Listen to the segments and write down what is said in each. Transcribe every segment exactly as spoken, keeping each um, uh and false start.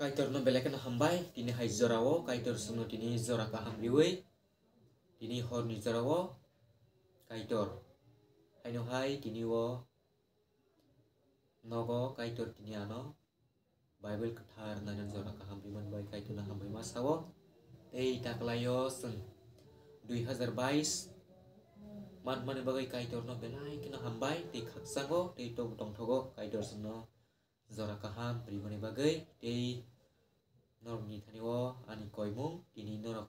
Kaitor no belekan hambai dini hai zorawo kaitor suno dini zora kaham riwe dini hor ni zorawo kaitor hai no hai dini wo nogo kaitor dini ano Bible ketar nanan zora kaham riman bai kaitor na hambai masawo ei taklayo seng dua ribu dua puluh dua man man bagai kaitor no belai kena hambai te khaksango te to tong thogo kaitor suno zora kaham riman bagai te norok ni thani wo ani koimung dini norok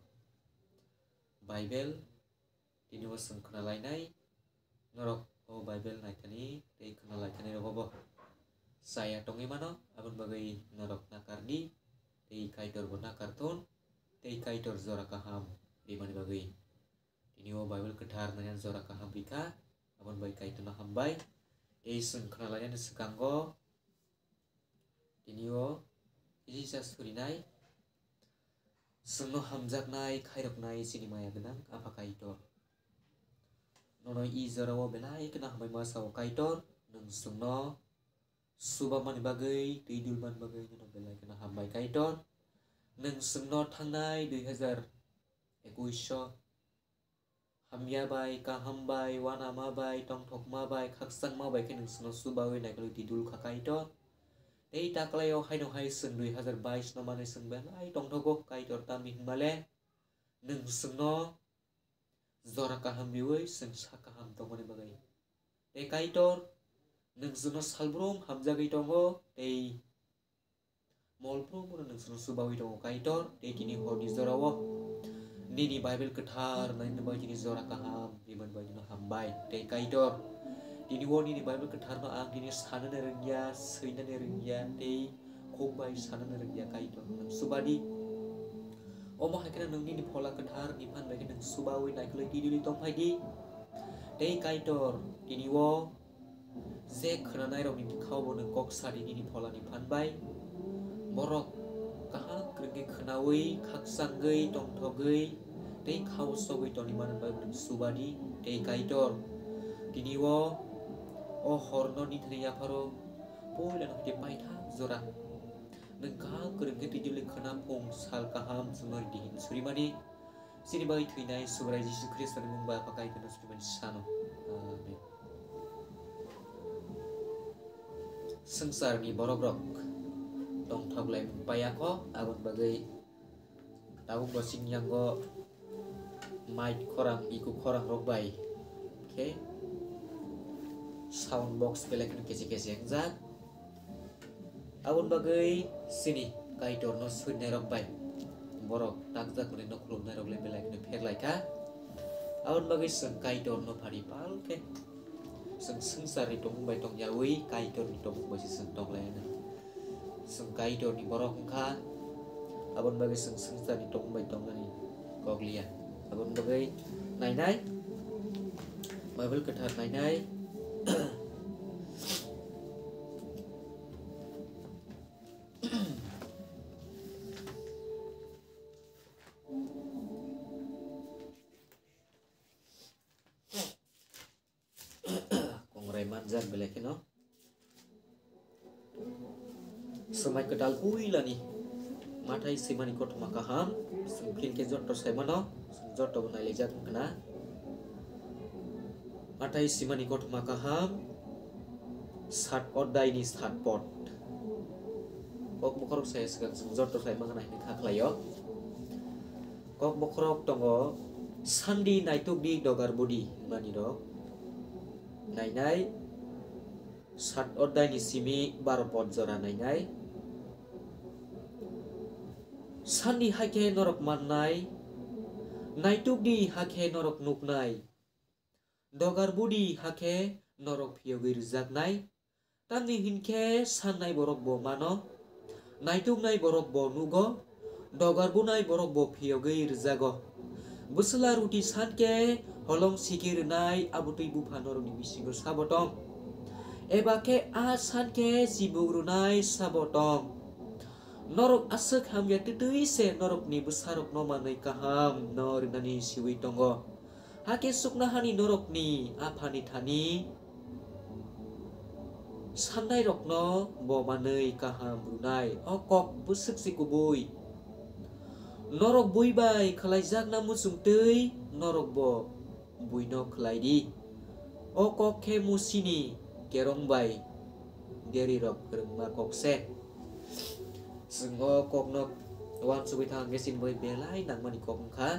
Bible dini wo seng khna lainai norok o Bible nai thani te khna lai thani robo saya tongi mano abon bagai norok nakardi te kaitor bo nakarton te kaitor zora kaham di mani bagai dini wo Bible ketar nayan zora kaham bika abon bagai kaitor na hambai e seng khna layan sekanggo dini wo Jesus furinai sengno hamjaknai khairoknai sinimaya genang apa kaitor nono i zarawo belai kena hambai masawo kaitor nang sengno subaman bagai tidulman bagai nono belai kena hambai kaitor nang sengno thangnai dua ribu ekkuiso hamya bai kaham bai wana ma bai tongthok ma bai khaksang ma bai ke nang sengno subawi naikalo tidul kha kaitor ei taklayo hai no hai seng dua ribu dua puluh dua no manai seng belai tongthogo kaitor tami himale nang sengno zora kaham biwe seng sa kaham tongone bagai te kaitor nang sengno salbrum hamjagai tongo te molprum nang sengno subawi tongo kaitor te kini hodi zorawo nini Bible ketar nain bai kini zora kaham biman bai no hambai te kaitor dini wo ni Bible ketar no ang dini sana nerengya seina nerengya te kobai sana nerengya kaitor nang subadi omo hakena nang ni pola ketar ni pan bagi nang subawi naik le di tong pagi te kaitor dini wo ze khana nai rok ni khau bo nang kok sa dini ni pola ni pan bai borok kahang krenge khnawi khaksangai tong thogai te khau sogai toni man bai nang subadi te kaitor dini wo o horno ni thriya pharo poila no te pai tha zora nang ka krenge ti juli khana pong sal kaham sumar dihin surimani sini bai thuinai subrai Jesus Christ ni mumba pakai kana surimani sano amen sengsar ni borobrok tong thaglai payako abon bagai tahu bosing yang go mic korang iku korang robai oke okay. Sound box belek nu kesi-kesi yang zat abon bagai sini kaitor no suin nerok bai borok takjak mene no khulum nerok le belek nu pher laika abon bagai seng kaitor no pharipal ke seng sengsari tong bai tong yawi kaitor ni tong bai seng tong laina seng kaitor ni borok kha abon bagai seng sengsari tong bai tong ni goglia abon bagai nai nai Bible ketar nai nai kongrai manjak belek no semai kedal hui lani matai simani kot makaham sungkin ke jot to semano jot to nai lejak kena matai simani kot makaham sat odai ni sat pot kok bokorok saya sekarang jot to saya mengenai ni khaklayo kok bokorok tongo sandi naituk di dogar budi mani do nai nai sat odai ni simi bar pot zora nai nai sandi hake norok mannai naituk di hake norok nuknai dogar budi hake norok phiyogir jaknai tani hinke sannai borok bo mano naituk nai borok bo nugo dogar bunai borok bo phiyogir jago busla ruti sanke holong sikir nai abutui bufa norok ni bisingo sabotong ebake a sanke sibugru nai sabotong norok asek ham ya tutui se norok ni besarok no manai kaham nor nani siwi tongo hake sukna hani norok ni apani thani Sannai rokno bo manei kaham brunai o kok busuk si kubui. Norok bui bai khalaijak na musung tei norok bo bui no khalai di. O kok ke musini kerong bai deri rok kerengma kok se. Sengo kok no wan subi thang gesin boi belai nang mani kok kha.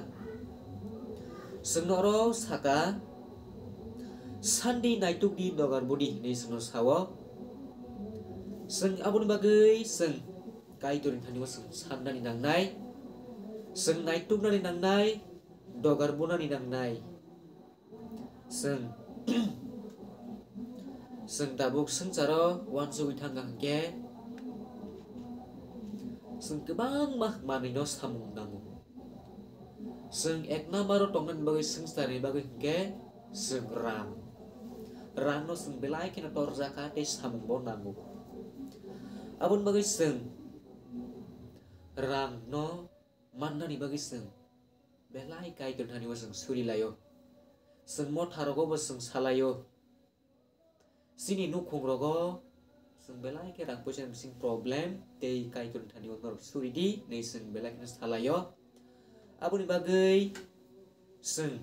Senoro saka sandi naituk di dogar budi ni seno sawo. Seng abun bagai seng kai turin thani wa seng sanda ni nang nai. Seng naituk na ni nang nai dogar buna ni nang nai. Seng seng tabuk seng caro wan subi thang ke. Seng kebang mah manino samung nangu. Seng ekna maro tongan bagai seng stari bagai ke seng ram. Ram no seng belai kena tor zakate samung bon nangu. Abun bagai seng ram no manna ni bagai seng belai kai tur thani wa seng suri layo. Seng mo tharogo bo seng salayo. Sini nukhung rogo seng belai ke rang posen sing problem tei kai tur thani wa nor suri di nei seng belai ke salayo. Abun bagai seng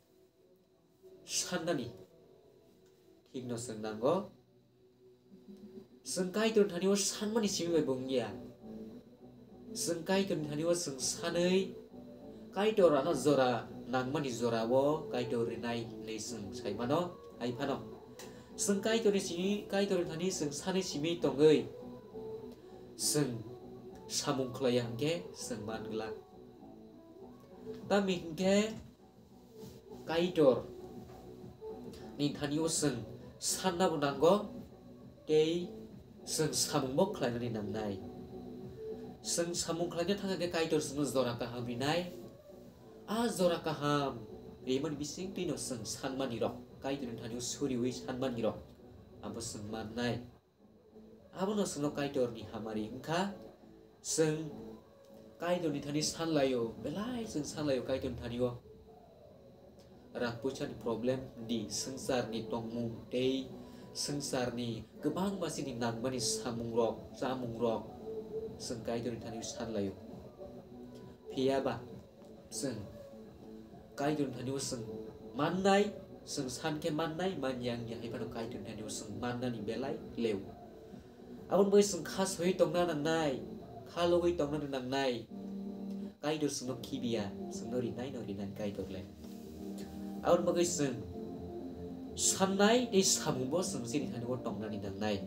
sandani thik no seng nango. Seng kai tur thani wa san mani simi bai bongya. Seng kai tur thani wa seng sanei kai tur ana zora nang mani zora wo kai tur rinai nei seng sai mano ai phano. Seng kai tur sini kai tur thani seng sanei simi tongai. Seng samung khlaya hangke seng mangla. Ta mingke kai tur ni thani wa seng sanna bu nanggo tei seng samung bok khlai ni nang nai. Seng samung khlai thanga ke kai tur seng zora kaham rinai. A zora kaham reman bising tino seng san mani rok kai tur thani suri wi san mani rok abo seng man nai. Abo no seng no kai tur ni hamari engkha seng kai tur ni thani san layo belai seng san layo kai tur thani wo rang puchan problem di sengsar ni tongmung tei sengsar ni kebang masih ni nang mani samung rok samung rok seng kai tur thani san layo. Phia ba seng kai tur thani wo seng man nai seng san ke man nai man yang ya hai pano kai tur thani wo seng man na ni belai leu. Abun bai seng khas hoi tong na nang nai khalo hoi tong na nang nai. Kai tur seng no kibia seng no rinai no rinai kai tur le. Abun bai seng sanai dei samung bo seng sini thani wo tong na ni nang nai.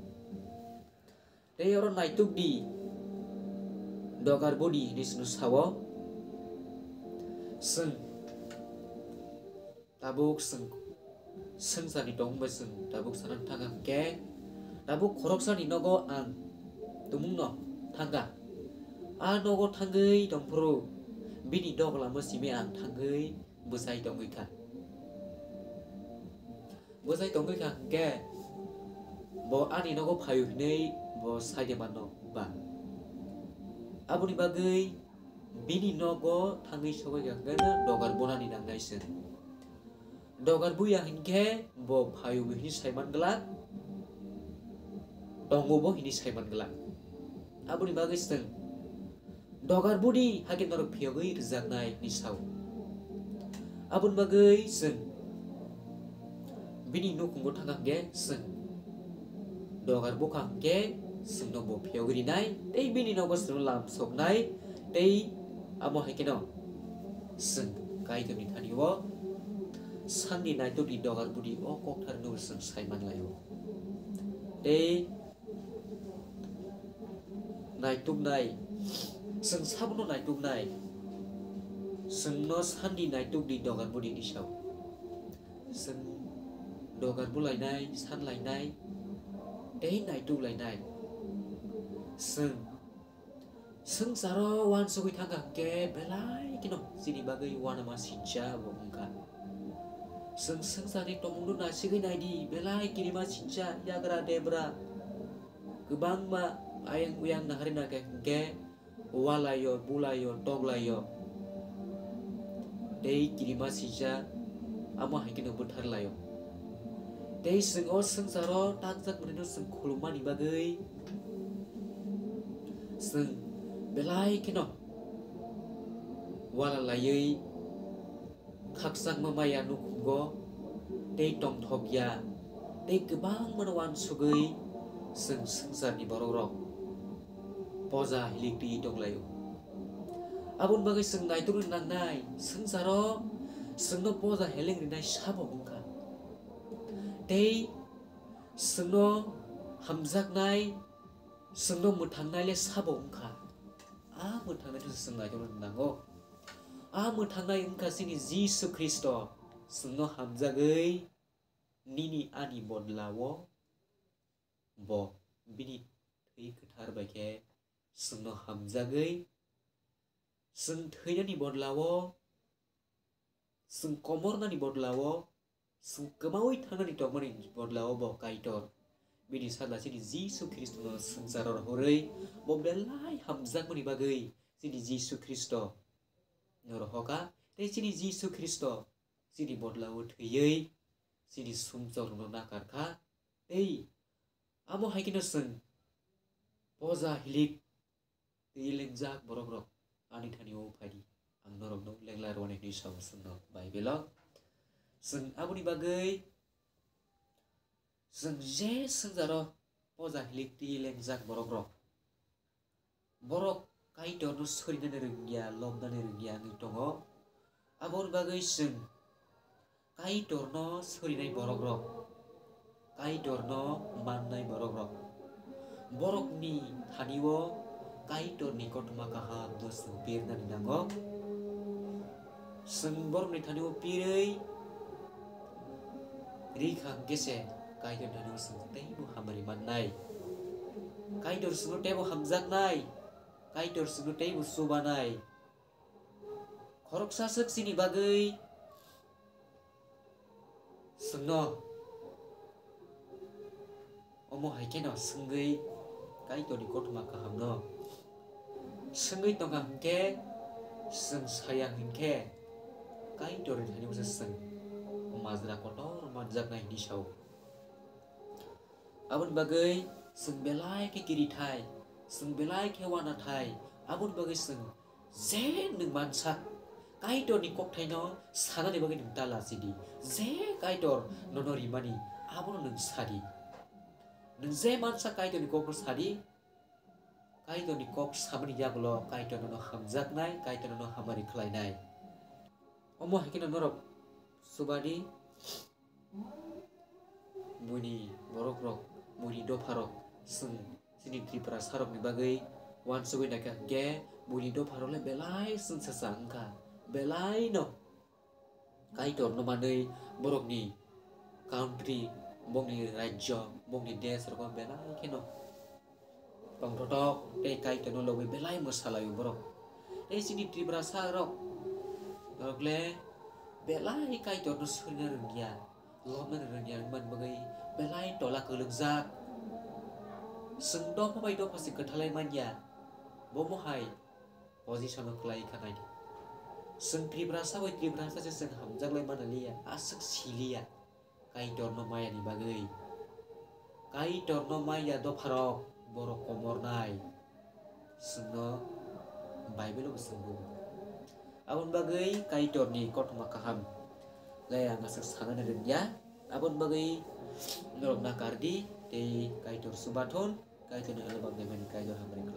Dei oro naituk di dogar bodi ni senu sawo. Seng tabuk seng seng sani tong ba seng tabuk sanan thanga ke tabuk khorok sani nogo ang tumung no thanga a nogo thangai tong pro bini dogla mo sime ang thangai busai tong ika busai tong ika ke bo ani nogo phayu nei bo sai de mano ba abuni bagai bini nogo thangai sogai gangana dogar bonani nang nai sen. Dogar buya hingke bo phayu hini saiman gelak tongo bo hini saiman gelak. Abuni bagai seng dogar budi hakin norok phiyogoi rijak nai ni sau. Abun bagai seng bini no kungo thangak ge seng dogar buka ge seng no bo phiyogori nai tei bini no go seng lam sok nai tei amo hakino seng kai tu ni thani wo sandi nai tu di dogar budi o kok thar no seng saiman layo. Tei nai tuk nai seng sabno nai tuk nai seng no sandi nai tuk di dogar budi ni sau. Seng dogar bulai nai san lai nai tei nai tuk lai nai. Seng seng saro wan sugui thanga ke belai kino sini bagai wana ma sincha bo engka. Seng seng sani tomung na sigai nai di belai kini ma sincha yagra debra kebang ma ayang uyang nahari na ke ke walayo bulayo toglayo tei kini ma sincha amo hakino buthar layo. Tei sing o sing saro tanjak menino sing khulumani bagai sing belai kino wala layai khaksang mamaya nukhungo tei tong thokya tei gebang manawan sugai sing sengsarni borok poza hilik di donglayo abun bagai sing nai turun nangnai sing saro sing no poza heling rinai sabo bungka tei sing no hamjak nai sing no mutangnai le sabo bungka a mutangnai tu sing nai turun nango a mutangnai ungka sini Jisu Kristo sing no hamjagai nini ani bodlawo bo bini thei ketar baike sing no hamjagai sing theinani bodlawo sing komornani bodlawo sing kemawi thanani tongmani bodlawo bo kaitor bini sadla sini Jisu Kristo no sengsaror horei bo belai hamjakmani bagai sini Jisu Kristo norohoka tei sini Jisu Kristo sini bodlawo theiei sini sumjor no nakarkha tei amo haikino sing poza hilik tei lengjak borok rok ani thani o phadi ang norok no lengla rone ni sam sing no Bible sing aboni bagai sing je sing jaro poza hilik tei lengjak borok rok borok kaitor no sorinane rengya lomnane rengya ni tongo abon bagai sing kaitor no sorinai borok rok kaitor no mannai borok rok borok ni thaniwo kaitor ni kotma kaham no sing pirnani nango sing borok ni thaniwo pirei rikhang gese kaitor thaniwo sing teibo hamari mannai kaitor sing teibo hamjaknai kaitor sing teibo subanai khorok sasak sini bagai singno omo haikeno singei kaitor ni kotma kaham no singei tonga hingke sing sayang hingke kaitor ni thani sing mazra kotor manjaknai ni sau abun bagai sing belai ke kiri thai sing belai ke wana thai abun bagai sing je nung mansak kaitor ni kok thai no sanani bagai nung tala sidi je kaitor nonori mani abun nung sadi nung je mansak kaitor ni kok sadi kaitor ni kok samani jaglo kaitor no hamjaknai kaitor no hamari khlainai omo hakina norok subadi muni borok rok muni dopharok sing sini tripura sarok ni bagai wan sugai naka ge muni dopharok le belai sing sasangka belai no kaitor no manei borok ni country bongni rajya bongni des rok belai keno pangtotok tei kaitor no lobe belai masalayu borok tei sini tripura sarok rok le belai kaitor no surna rengya lomna rengya man bagai belai tola kelengjak sing do pabai do pasti kethalai manya bomo hai position kelai khanai sing tripura sabai tripura sa sing hamjak lai manalia asuk silia kaitor no maya ni bagai kaitor no maya do pharok borok komor nai singno Bible lo singbu abon bagai kaitor ni kotma kaham laya ngasak sangan rengya abon bagai norok nakardi tei kaitor subathon kaitor ni alabang demen kaitor hamri